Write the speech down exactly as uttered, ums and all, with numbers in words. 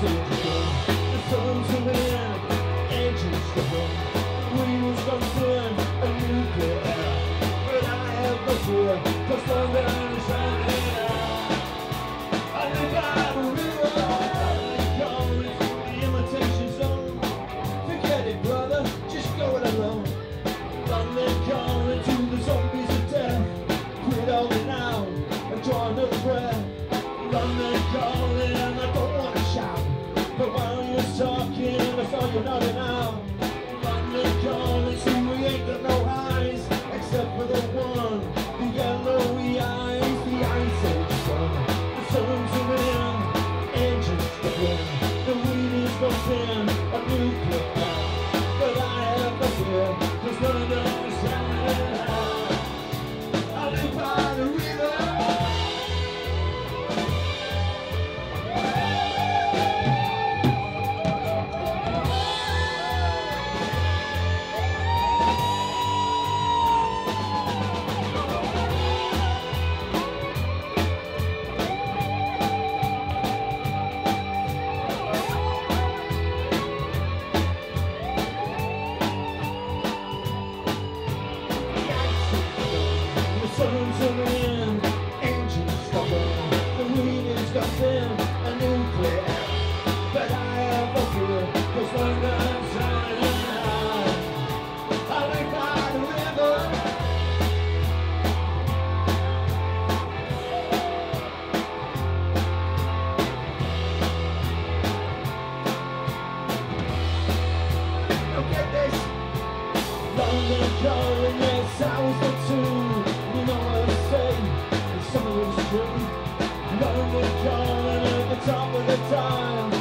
London calling, I don't want to shout, but while you're talking, I saw you nodding out. London calling, see we ain't got no eyes, except for the one, the yellowy eyes, the ice age sun. The sun's zooming in, engines stopping, the wind is bumping, a nuclear, but I have no fear, 'cause London is shining out. I live by the river. Sun's zooming in, engines stopping, the wind is gusting, a nuclear, but I have no fear, 'cause London's shining out. I live by the river. Now get this, London calling, yes I was the two. You know what I say, and some of it's true. London calling at the top of the time.